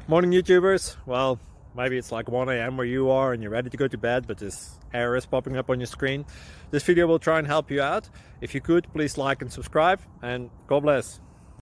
Morning YouTubers. Well, maybe it's like 1 a.m. where you are and you're ready to go to bed, but this error is popping up on your screen. This video will try and help you out. If you could, please like and subscribe, and God bless.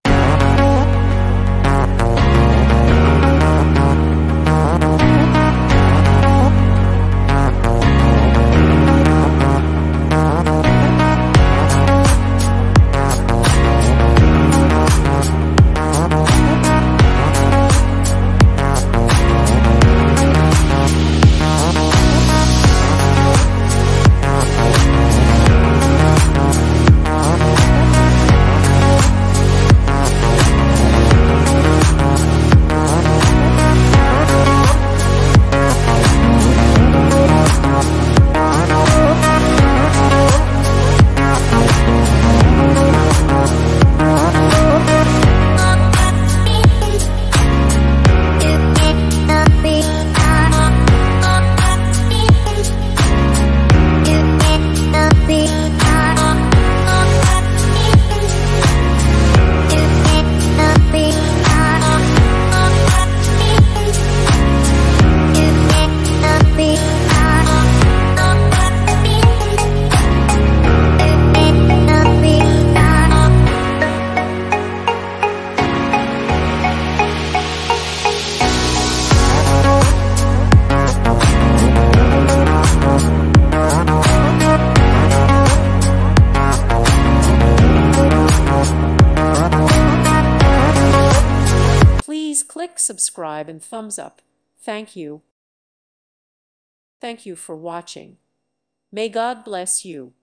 Please click subscribe and thumbs up. Thank you. Thank you for watching. May God bless you.